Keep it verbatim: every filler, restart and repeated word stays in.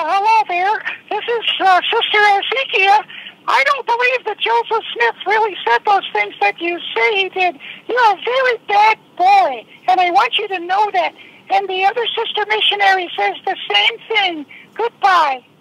hello there. This is uh, Sister Ezekiel. I don't believe that Joseph Smith really said those things that you say he did. You're a very bad boy, and I want you to know that. And the other sister missionary says the same thing. Goodbye.